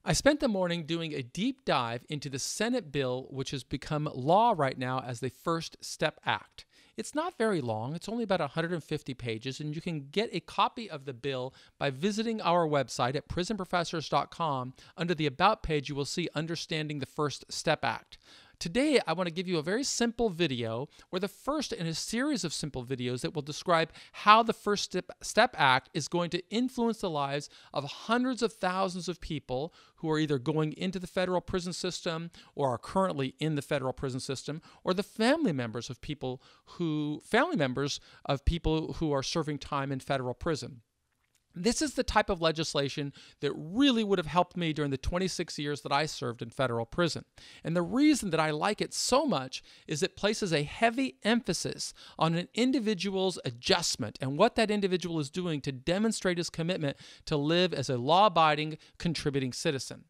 I spent the morning doing a deep dive into the Senate bill, which has become law right now as the First Step Act. It's not very long, it's only about 150 pages, and you can get a copy of the bill by visiting our website at prisonprofessors.com. Under the About page, you will see Understanding the First Step Act. Today, I want to give you a very simple video, or the first in a series of simple videos that will describe how the First Step Act is going to influence the lives of hundreds of thousands of people who are either going into the federal prison system or are currently in the federal prison system, or the family members of people who are serving time in federal prison. This is the type of legislation that really would have helped me during the 26 years that I served in federal prison. And the reason that I like it so much is it places a heavy emphasis on an individual's adjustment and what that individual is doing to demonstrate his commitment to live as a law-abiding, contributing citizen.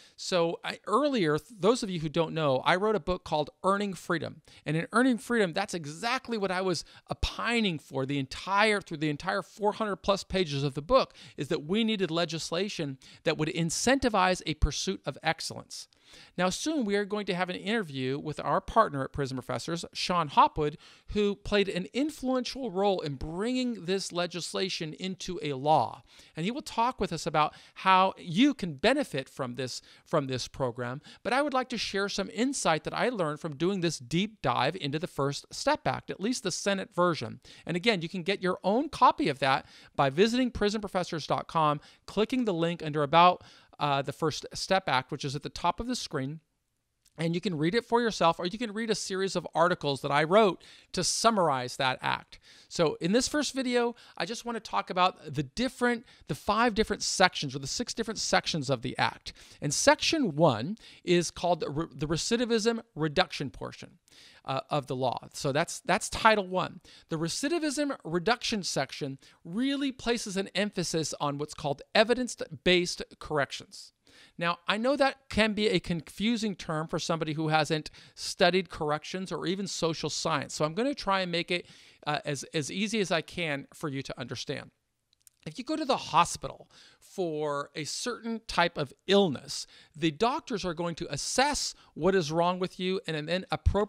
So earlier, those of you who don't know, I wrote a book called Earning Freedom. And in Earning Freedom, that's exactly what I was opining for through the entire 400 plus pages of the book, is that we needed legislation that would incentivize a pursuit of excellence. Now, soon we are going to have an interview with our partner at Prison Professors, Sean Hopwood, who played an influential role in bringing this legislation into a law. And he will talk with us about how you can benefit from this program. But I would like to share some insight that I learned from doing this deep dive into the First Step Act, at least the Senate version. And again, you can get your own copy of that by visiting prisonprofessors.com, clicking the link under About the First Step Act, which is at the top of the screen, and you can read it for yourself, or you can read a series of articles that I wrote to summarize that act. So in this first video, I just want to talk about the 5 different sections, or the 6 different sections of the act. And section 1 is called the recidivism reduction portion of the law. So that's Title 1. The recidivism reduction section really places an emphasis on what's called evidence-based corrections. Now, I know that can be a confusing term for somebody who hasn't studied corrections or even social science. So I'm going to try and make it as easy as I can for you to understand. If you go to the hospital for a certain type of illness, the doctors are going to assess what is wrong with you and then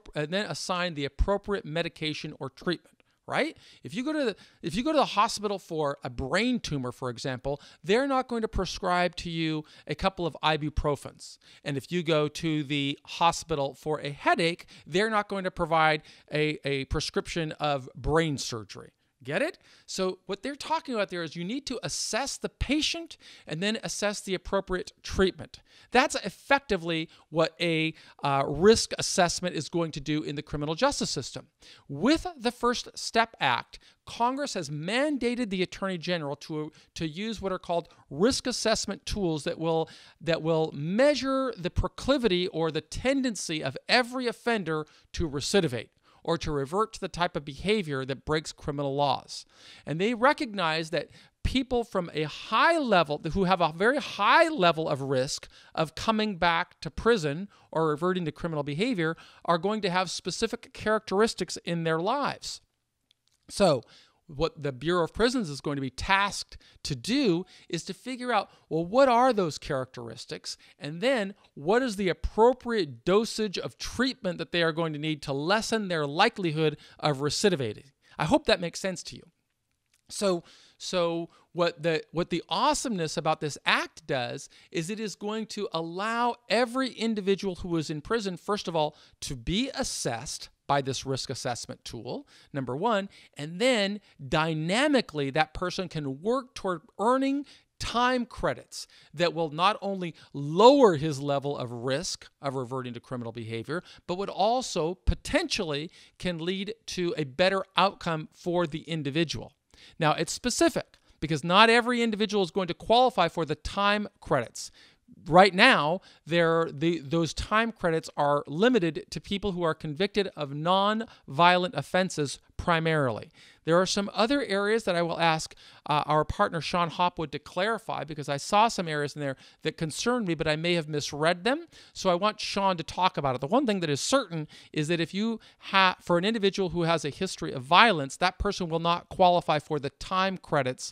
assign the appropriate medication or treatment. Right? If you go to the hospital for a brain tumor, for example, they're not going to prescribe to you a couple of ibuprofens. And if you go to the hospital for a headache, they're not going to provide a prescription of brain surgery. Get it? So what they're talking about there is you need to assess the patient and then assess the appropriate treatment. That's effectively what a risk assessment is going to do in the criminal justice system. With the First Step Act, Congress has mandated the Attorney General to use what are called risk assessment tools that will measure the proclivity or the tendency of every offender to recidivate, or to revert to the type of behavior that breaks criminal laws. And they recognize that people from a high level, who have a very high level of risk of coming back to prison or reverting to criminal behavior, are going to have specific characteristics in their lives. So what the Bureau of Prisons is going to be tasked to do is to figure out, well, what are those characteristics? And then what is the appropriate dosage of treatment that they are going to need to lessen their likelihood of recidivating? I hope that makes sense to you. So what the awesomeness about this act does is it is going to allow every individual who is in prison, first of all, to be assessed by this risk assessment tool, number 1, and then dynamically that person can work toward earning time credits that will not only lower his level of risk of reverting to criminal behavior, but would also potentially can lead to a better outcome for the individual. Now, it's specific because not every individual is going to qualify for the time credits. Right now, those time credits are limited to people who are convicted of non-violent offenses primarily. There are some other areas that I will ask our partner Sean Hopwood to clarify, because I saw some areas in there that concerned me, but I may have misread them. So I want Sean to talk about it. The one thing that is certain is that if you for an individual who has a history of violence, that person will not qualify for the time credits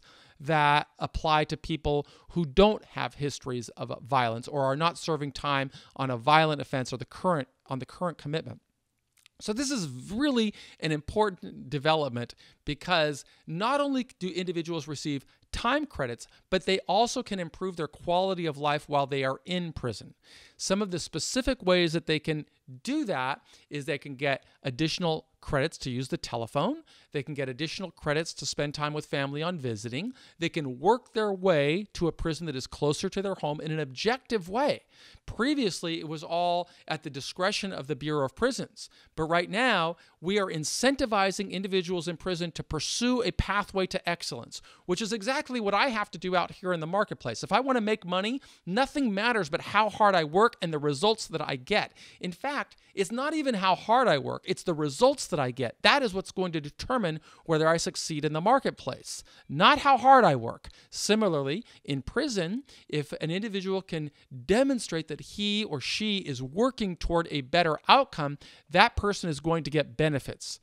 that apply to people who don't have histories of violence or are not serving time on a violent offense or on the current commitment. So this is really an important development because not only do individuals receive time credits, but they also can improve their quality of life while they are in prison. Some of the specific ways that they can do that is they can get additional credits to use the telephone. They can get additional credits to spend time with family on visiting. They can work their way to a prison that is closer to their home in an objective way. Previously, it was all at the discretion of the Bureau of Prisons. But right now, we are incentivizing individuals in prison to pursue a pathway to excellence, which is exactly what I have to do out here in the marketplace. If I want to make money, nothing matters but how hard I work and the results that I get. In fact, it's not even how hard I work, it's the results that I get. That is what's going to determine whether I succeed in the marketplace, not how hard I work. Similarly, in prison, if an individual can demonstrate that he or she is working toward a better outcome, that person is going to get benefits.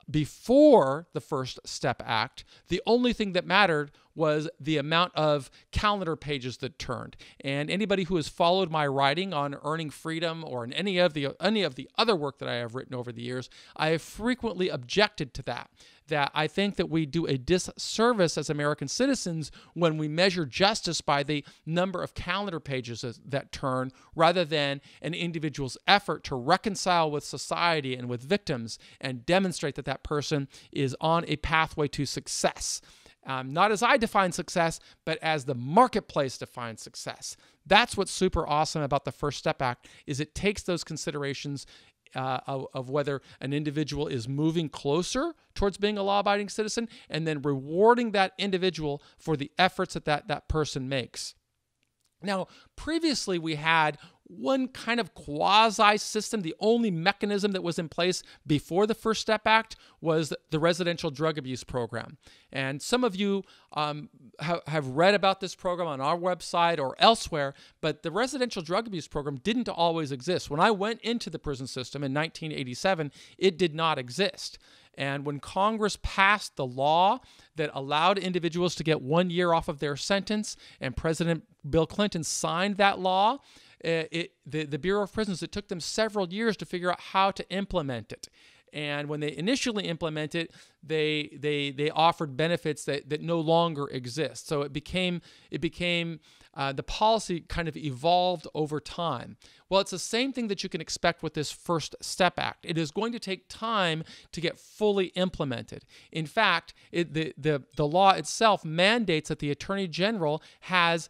Before the First Step Act, the only thing that mattered was the amount of calendar pages that turned. And anybody who has followed my writing on earning freedom or in any of the other work that I have written over the years, I have frequently objected to that I think that we do a disservice as American citizens when we measure justice by the number of calendar pages that turn rather than an individual's effort to reconcile with society and with victims and demonstrate that that person is on a pathway to success. Not as I define success, but as the marketplace defines success. That's what's super awesome about the First Step Act is it takes those considerations of whether an individual is moving closer towards being a law-abiding citizen and then rewarding that individual for the efforts that person makes. Now, previously we had one kind of quasi-system. The only mechanism that was in place before the First Step Act was the residential drug abuse program. And some of you have read about this program on our website or elsewhere, but the residential drug abuse program didn't always exist. When I went into the prison system in 1987, it did not exist. And when Congress passed the law that allowed individuals to get 1 year off of their sentence, and President Bill Clinton signed that law, the Bureau of Prisons, it took them several years to figure out how to implement it. And when they initially implemented it, they offered benefits that no longer exist. So it became the policy kind of evolved over time. Well, it's the same thing that you can expect with this First Step Act. It is going to take time to get fully implemented. In fact, the law itself mandates that the Attorney General has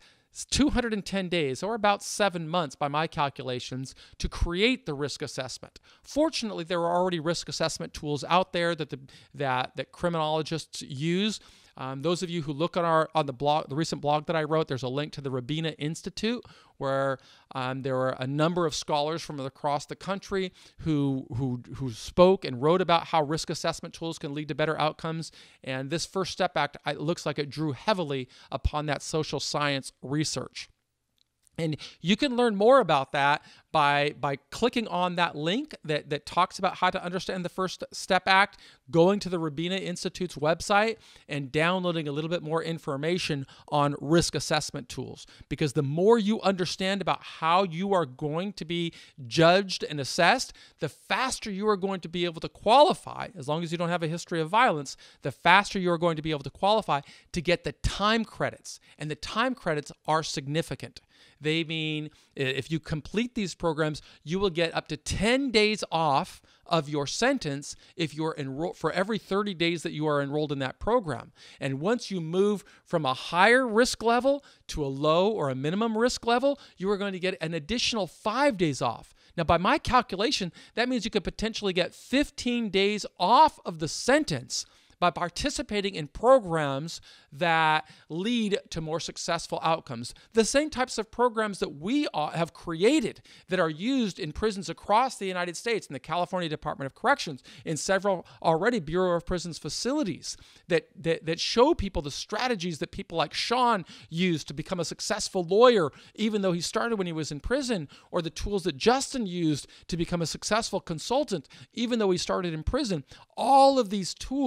210 days, or about 7 months by my calculations, to create the risk assessment. Fortunately, there are already risk assessment tools out there that criminologists use. Those of you who look on the recent blog that I wrote, there's a link to the Rabina Institute, where there are a number of scholars from across the country who spoke and wrote about how risk assessment tools can lead to better outcomes. And this First Step Act, it looks like it drew heavily upon that social science research. And you can learn more about that by clicking on that link that talks about how to understand the First Step Act, going to the Rabina Institute's website, and downloading a little bit more information on risk assessment tools. Because the more you understand about how you are going to be judged and assessed, the faster you are going to be able to qualify, as long as you don't have a history of violence, the faster you are going to be able to qualify to get the time credits. And the time credits are significant. They mean if you complete these programs, you will get up to 10 days off of your sentence if you're enrolled for every 30 days that you are enrolled in that program. And once you move from a higher risk level to a low or a minimum risk level, you are going to get an additional 5 days off. Now, by my calculation, that means you could potentially get 15 days off of the sentence by participating in programs that lead to more successful outcomes. The same types of programs that we have created that are used in prisons across the United States, in the California Department of Corrections, in several already Bureau of Prisons facilities that show people the strategies that people like Sean used to become a successful lawyer, even though he started when he was in prison, or the tools that Justin used to become a successful consultant, even though he started in prison. All of these tools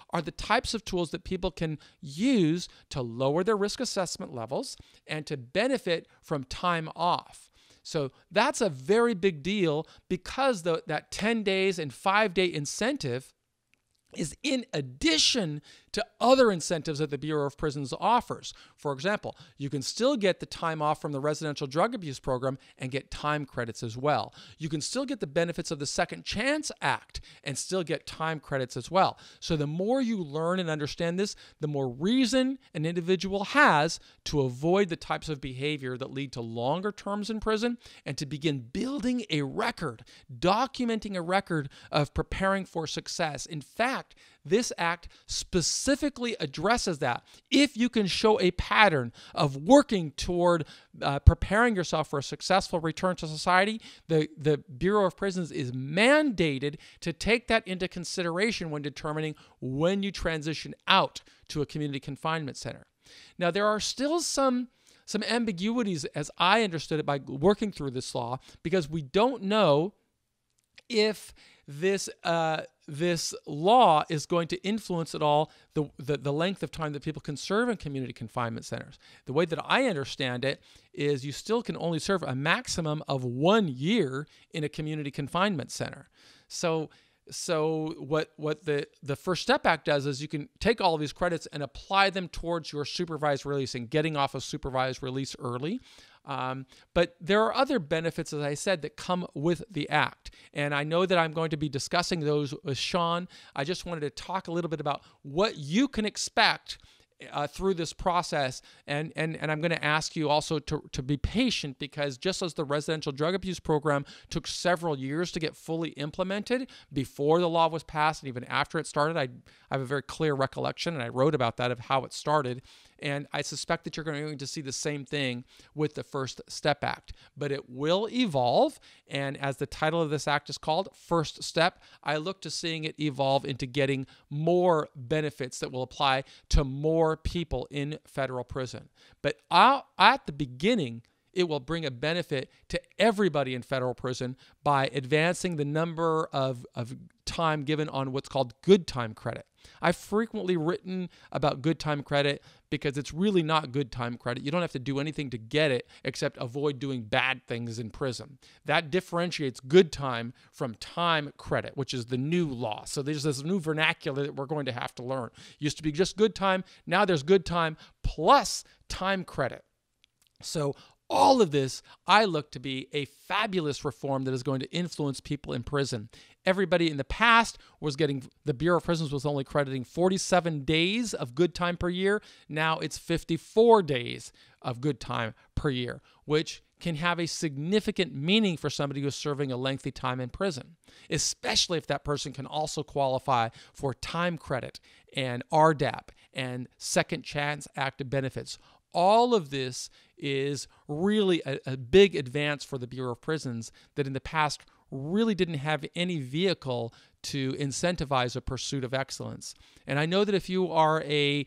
are the types of tools that people can use to lower their risk assessment levels and to benefit from time off. So that's a very big deal because that 10 days and 5-day incentive is in addition to other incentives that the Bureau of Prisons offers. For example, you can still get the time off from the residential drug abuse program and get time credits as well. You can still get the benefits of the Second Chance Act and still get time credits as well. So the more you learn and understand this, the more reason an individual has to avoid the types of behavior that lead to longer terms in prison and to begin building a record, documenting a record of preparing for success. In fact, this act specifically addresses that. If you can show a pattern of working toward preparing yourself for a successful return to society, the Bureau of Prisons is mandated to take that into consideration when determining when you transition out to a community confinement center. Now, there are still some ambiguities, as I understood it by working through this law, because we don't know if this law is going to influence at all the length of time that people can serve in community confinement centers. The way that I understand it is you still can only serve a maximum of 1 year in a community confinement center. So what the First Step Act does is you can take all of these credits and apply them towards your supervised release and getting off of supervised release early. But there are other benefits, as I said, that come with the act. And I know that I'm going to be discussing those with Sean. I just wanted to talk a little bit about what you can expect through this process. And I'm going to ask you also to be patient, because just as the residential drug abuse program took several years to get fully implemented before the law was passed and even after it started, I have a very clear recollection, and I wrote about that, of how it started. And I suspect that you're going to see the same thing with the First Step Act. But it will evolve, and as the title of this act is called, First Step, I look to seeing it evolve into getting more benefits that will apply to more people in federal prison. But at the beginning, it will bring a benefit to everybody in federal prison by advancing the number of time given on what's called good time credit. I've frequently written about good time credit because it's really not good time credit. You don't have to do anything to get it except avoid doing bad things in prison. That differentiates good time from time credit, which is the new law. So there's this new vernacular that we're going to have to learn. Used to be just good time. Now there's good time plus time credit. So all of this, I look to be a fabulous reform that is going to influence people in prison. Everybody in the past the Bureau of Prisons was only crediting 47 days of good time per year. Now it's 54 days of good time per year, which can have a significant meaning for somebody who's serving a lengthy time in prison, especially if that person can also qualify for time credit and RDAP and Second Chance Act benefits. All of this is really a big advance for the Bureau of Prisons that in the past really didn't have any vehicle to incentivize a pursuit of excellence. And I know that if you are a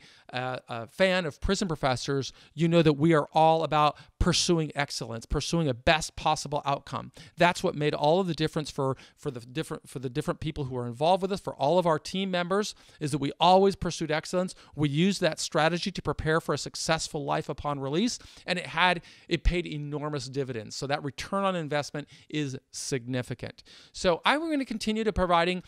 fan of prison professors, you know that we are all about pursuing excellence, pursuing a best possible outcome. That's what made all of the difference for the different people who are involved with us, for all of our team members, is that we always pursued excellence. We used that strategy to prepare for a successful life upon release, and it paid enormous dividends. So that return on investment is significant. So I'm going to continue to providing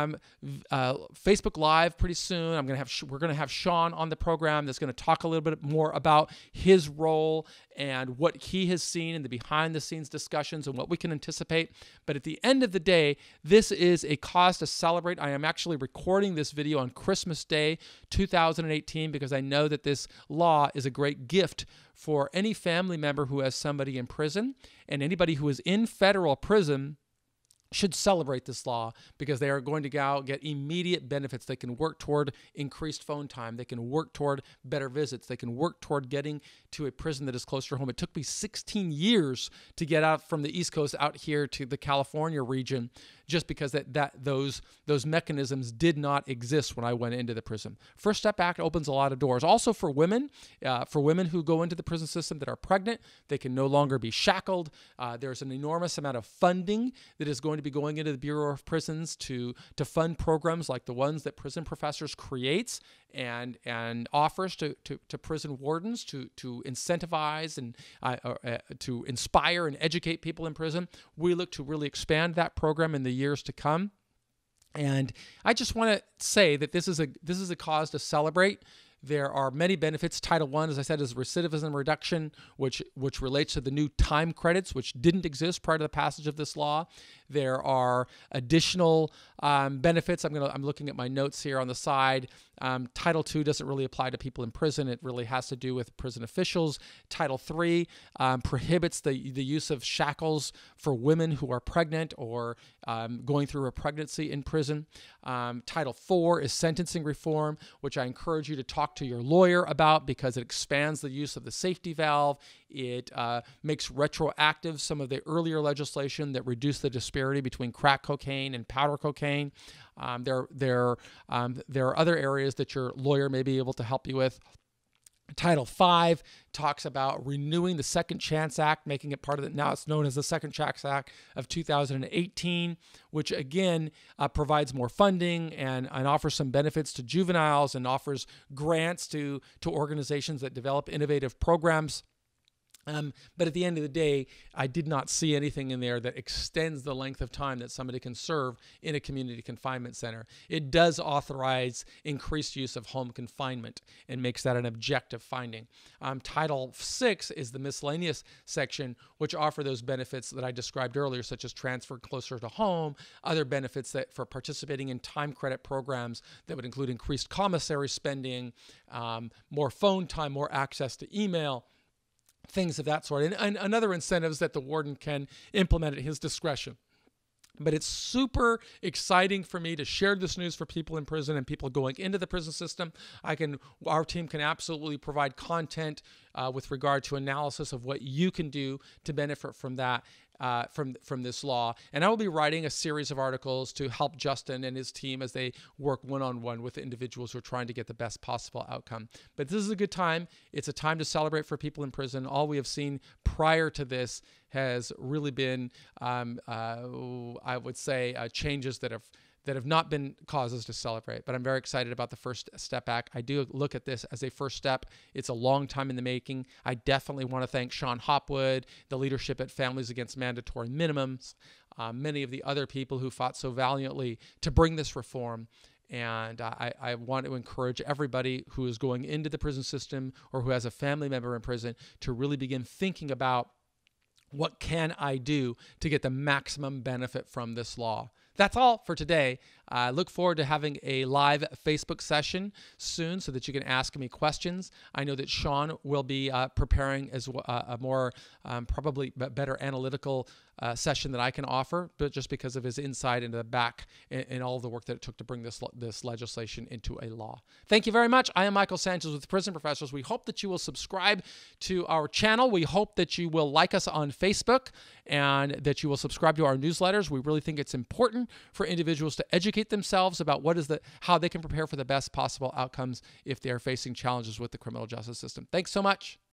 Facebook Live pretty soon. We're going to have Sean on the program that's going to talk a little bit more about his role and what he has seen in the behind-the-scenes discussions and what we can anticipate. But at the end of the day, this is a cause to celebrate. I am actually recording this video on Christmas Day 2018 because I know that this law is a great gift for any family member who has somebody in prison, and anybody who is in federal prison should celebrate this law because they are going to get immediate benefits. They can work toward increased phone time. They can work toward better visits. They can work toward getting to a prison that is closer to home. It took me 16 years to get out from the East Coast out here to the California region just because those mechanisms did not exist when I went into the prison. First Step Act opens a lot of doors. Also for women who go into the prison system that are pregnant, they can no longer be shackled. There's an enormous amount of funding that is going to be going into the Bureau of Prisons to fund programs like the ones that Prison Professors creates and offers to prison wardens to incentivize and to inspire and educate people in prison. We look to really expand that program in the years to come. And I just want to say that this is a cause to celebrate. There are many benefits. Title I, as I said, is recidivism reduction, which relates to the new time credits, which didn't exist prior to the passage of this law. There are additional benefits. I'm looking at my notes here on the side. Title II doesn't really apply to people in prison. It really has to do with prison officials. Title III prohibits the use of shackles for women who are pregnant or going through a pregnancy in prison. Title IV is sentencing reform, which I encourage you to talk to your lawyer about because it expands the use of the safety valve. It makes retroactive some of the earlier legislation that reduced the disparity between crack cocaine and powder cocaine. There are other areas that your lawyer may be able to help you with. Title V talks about renewing the Second Chance Act, making it part of it. Now it's known as the Second Chance Act of 2018, which again provides more funding and offers some benefits to juveniles and offers grants to organizations that develop innovative programs. But at the end of the day, I did not see anything in there that extends the length of time that somebody can serve in a community confinement center. It does authorize increased use of home confinement and makes that an objective finding. Title VI is the miscellaneous section, which offer those benefits that I described earlier, such as transfer closer to home, other benefits that for participating in time credit programs that would include increased commissary spending, more phone time, more access to email, things of that sort, and other incentives that the warden can implement at his discretion. But it's super exciting for me to share this news for people in prison and people going into the prison system. Our team can absolutely provide content with regard to analysis of what you can do to benefit from that, from this law. And I will be writing a series of articles to help Justin and his team as they work one-on-one with individuals who are trying to get the best possible outcome. But this is a good time. It's a time to celebrate for people in prison. All we have seen prior to this has really been, I would say, changes that have not been causes to celebrate. But I'm very excited about the First Step Act. I do look at this as a first step. It's a long time in the making. I definitely want to thank Sean Hopwood, the leadership at Families Against Mandatory Minimums, many of the other people who fought so valiantly to bring this reform. And I want to encourage everybody who is going into the prison system or who has a family member in prison to really begin thinking about what can I do to get the maximum benefit from this law. That's all for today. I look forward to having a live Facebook session soon so that you can ask me questions. I know that Sean will be preparing as a more probably better analytical session that I can offer, but just because of his insight into the back and all of the work that it took to bring this legislation into a law. Thank you very much. I am Michael Sanchez with Prison Professors. We hope that you will subscribe to our channel. We hope that you will like us on Facebook and that you will subscribe to our newsletters. We really think it's important for individuals to educate themselves about how they can prepare for the best possible outcomes if they are facing challenges with the criminal justice system. Thanks so much.